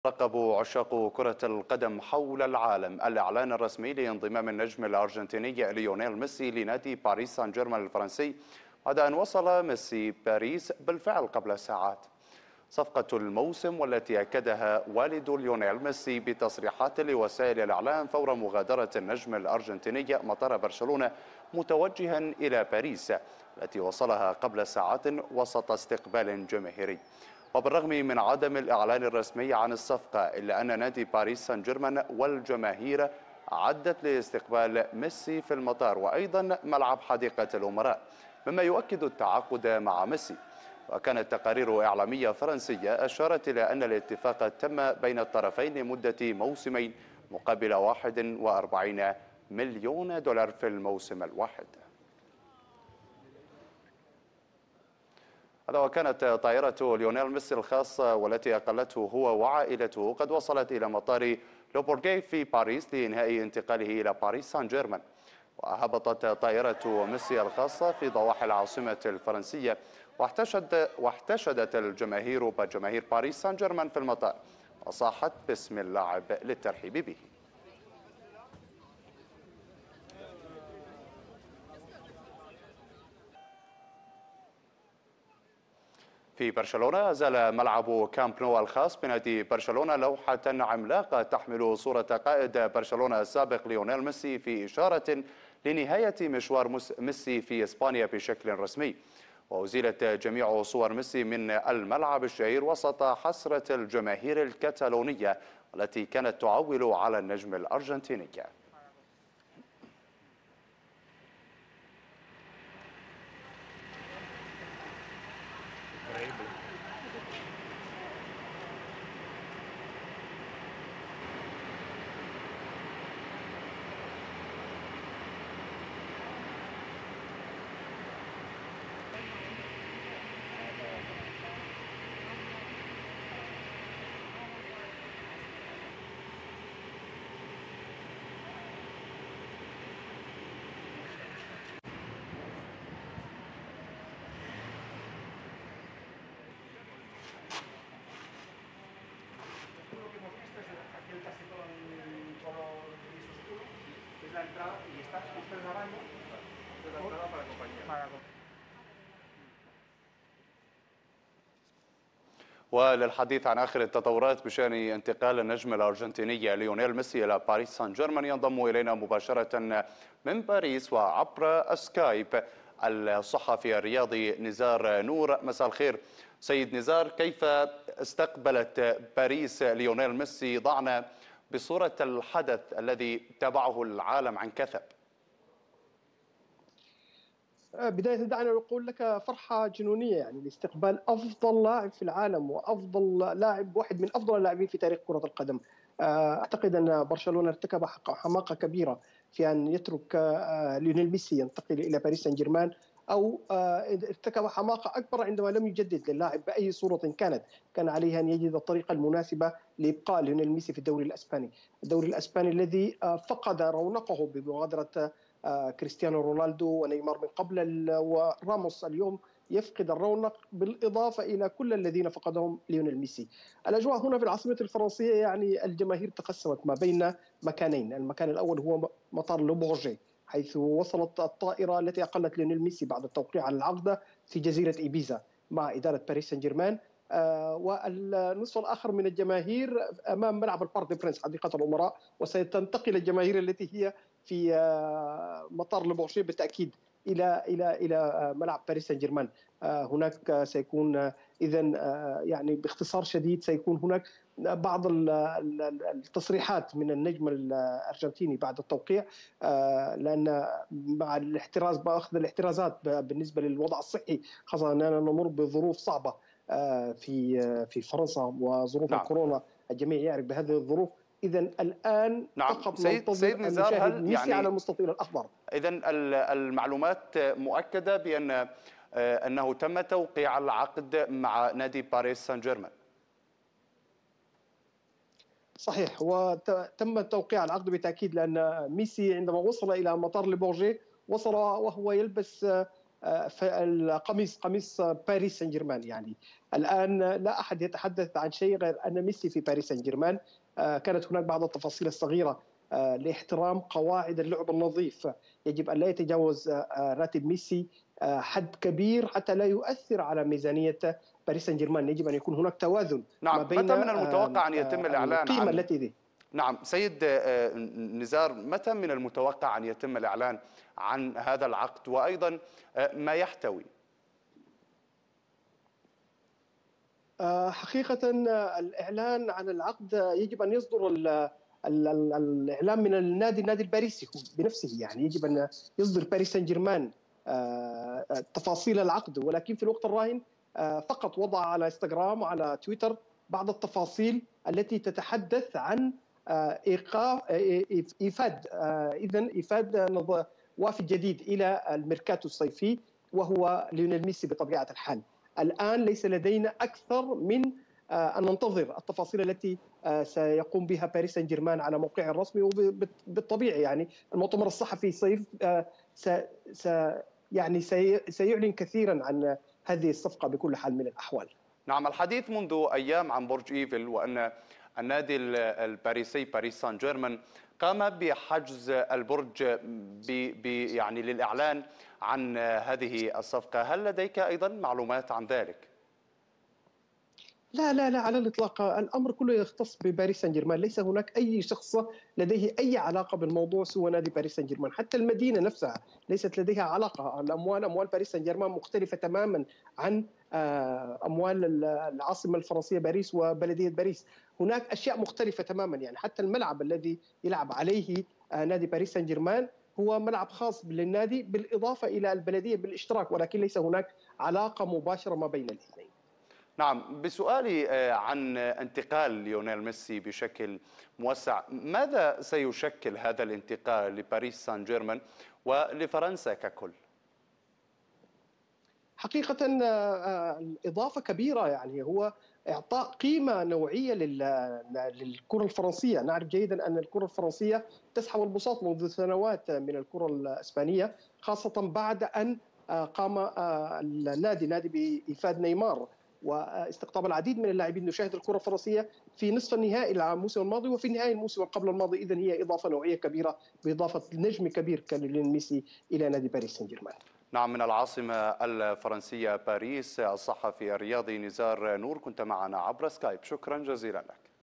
رقبوا عشاق كرة القدم حول العالم الإعلان الرسمي لانضمام النجم الأرجنتيني ليونيل ميسي لنادي باريس سان جيرمان الفرنسي بعد أن وصل ميسي باريس بالفعل قبل ساعات. صفقة الموسم والتي أكدها والد ليونيل ميسي بتصريحات لوسائل الإعلام فور مغادرة النجم الأرجنتيني مطار برشلونة متوجها إلى باريس التي وصلها قبل ساعات وسط استقبال جماهيري. وبالرغم من عدم الإعلان الرسمي عن الصفقة إلا أن نادي باريس سان جيرمان والجماهير عدت لاستقبال ميسي في المطار وأيضا ملعب حديقة الأمراء مما يؤكد التعاقد مع ميسي. وكانت تقارير إعلامية فرنسية أشارت إلى أن الاتفاق تم بين الطرفين لمدة موسمين مقابل 41 مليون دولار في الموسم الواحد. هذا وكانت طائرة ليونيل ميسي الخاصة والتي أقلته هو وعائلته قد وصلت إلى مطار لوبورغي في باريس لإنهاء انتقاله إلى باريس سان جيرمان. وهبطت طائرة ميسي الخاصة في ضواحي العاصمة الفرنسية واحتشدت الجماهير بجماهير باريس سان جيرمان في المطار وصاحت باسم اللاعب للترحيب به. في برشلونة زال ملعب كامب نو الخاص بنادي برشلونة لوحة عملاقة تحمل صورة قائد برشلونة السابق ليونيل ميسي في إشارة لنهاية مشوار ميسي في إسبانيا بشكل رسمي. وأزيلت جميع صور ميسي من الملعب الشهير وسط حسرة الجماهير الكتالونية التي كانت تعول على النجم الأرجنتيني. وللحديث عن آخر التطورات بشأن انتقال النجم الأرجنتيني ليونيل ميسي إلى باريس سان جيرمان ينضم إلينا مباشرة من باريس وعبر سكايب الصحفي الرياضي نزار نور. مساء الخير سيد نزار، كيف استقبلت باريس ليونيل ميسي؟ ضعنا بصورة الحدث الذي تابعه العالم عن كثب. بداية دعني أقول لك فرحة جنونية، يعني لاستقبال أفضل لاعب في العالم وأفضل لاعب، واحد من أفضل اللاعبين في تاريخ كرة القدم. أعتقد أن برشلونة ارتكب حماقة كبيرة في أن يترك ليونيل ميسي ينتقل إلى باريس سان جيرمان، أو ارتكب حماقة أكبر عندما لم يجدد للاعب بأي صورة كانت. كان عليه أن يجد الطريقة المناسبة لإبقاء ليونيل ميسي في الدوري الأسباني، الدوري الأسباني الذي فقد رونقه بمغادرة كريستيانو رونالدو ونيمار من قبل، وراموس اليوم يفقد الرونق، بالإضافة إلى كل الذين فقدهم ليونيل ميسي. الأجواء هنا في العاصمة الفرنسية، يعني الجماهير تقسمت ما بين مكانين. المكان الأول هو مطار لوبورجي، حيث وصلت الطائرة التي أقلت ليونيل ميسي بعد التوقيع على العقد في جزيرة إيبيزا مع إدارة باريس سان جيرمان. والنصف الآخر من الجماهير أمام ملعب البارك دي برنس حديقة الأمراء، وستنتقل الجماهير التي هي في مطار لوبورجي بالتأكيد إلى ملعب باريس سان جيرمان. هناك سيكون إذا يعني باختصار شديد سيكون هناك بعض التصريحات من النجم الأرجنتيني بعد التوقيع، لأن مع الاحتراز بأخذ الاحترازات بالنسبة للوضع الصحي، خاصة أننا نمر بظروف صعبة في فرنسا وظروف الكورونا، الجميع يعرف بهذه الظروف. إذا الآن فقط سيد أن نزار، نشاهد هل ميسي على المستطيل الأخضر. إذا المعلومات مؤكدة بأن أنه تم توقيع العقد مع نادي باريس سان جيرمان؟ صحيح، وتم توقيع العقد بالتأكيد، لأن ميسي عندما وصل إلى مطار لبورجي وصل وهو يلبس قميص باريس سان جيرمان. يعني الان لا احد يتحدث عن شيء غير ان ميسي في باريس سان جيرمان. كانت هناك بعض التفاصيل الصغيره لاحترام قواعد اللعب النظيف. يجب ان لا يتجاوز راتب ميسي حد كبير حتى لا يؤثر على ميزانيه باريس سان جيرمان. يجب ان يكون هناك توازن ما نعم، بين متى من المتوقع أن يتم الإعلان القيمه عن... التي دي. نعم سيد نزار، متى من المتوقع أن يتم الإعلان عن هذا العقد وأيضا ما يحتوي؟ حقيقة الإعلان عن العقد يجب أن يصدر الإعلان من النادي الباريسي بنفسه. يعني يجب أن يصدر باريس سان جيرمان تفاصيل العقد، ولكن في الوقت الراهن فقط وضع على انستغرام وعلى تويتر بعض التفاصيل التي تتحدث عن إيقاف إيفاد وافد جديد إلى الميركاتو الصيفي، وهو ليونيل ميسي بطبيعة الحال. الآن ليس لدينا أكثر من أن ننتظر التفاصيل التي سيقوم بها باريس سان جيرمان على موقعه الرسمي. وبالطبيعي يعني المؤتمر الصحفي يعني سيعلن كثيرا عن هذه الصفقة بكل حال من الأحوال. نعم، الحديث منذ أيام عن برج إيفل، وأن النادي الباريسي باريس سان جيرمان قام بحجز البرج يعني للإعلان عن هذه الصفقة. هل لديك أيضا معلومات عن ذلك؟ لا لا لا على الإطلاق، الأمر كله يختص بباريس سان جيرمان. ليس هناك أي شخص لديه أي علاقة بالموضوع سوى نادي باريس سان جيرمان. حتى المدينة نفسها ليست لديها علاقة. أموال باريس سان جيرمان مختلفة تماما عن أموال العاصمة الفرنسية باريس وبلدية باريس. هناك أشياء مختلفة تماما. يعني حتى الملعب الذي يلعب عليه نادي باريس سان جيرمان هو ملعب خاص للنادي بالإضافة إلى البلدية بالاشتراك، ولكن ليس هناك علاقة مباشرة ما بين الاثنين. نعم، بسؤالي عن انتقال ليونيل ميسي بشكل موسع، ماذا سيشكل هذا الانتقال لباريس سان جيرمان ولفرنسا ككل؟ حقيقة إضافة كبيرة. يعني هو إعطاء قيمة نوعية للكرة الفرنسية. نعرف جيدا أن الكرة الفرنسية تسحب البساط منذ سنوات من الكرة الإسبانية، خاصة بعد أن قام النادي بإيفاد نيمار واستقطاب العديد من اللاعبين. نشاهد الكرة الفرنسية في نصف النهائي الموسم الماضي وفي نهائي الموسم قبل الماضي. إذن هي إضافة نوعية كبيرة بإضافة نجم كبير كليونيل ميسي إلى نادي باريس سان جيرمان. نعم، من العاصمة الفرنسية باريس، الصحفي الرياضي نزار نور كنت معنا عبر سكايب. شكرا جزيلا لك.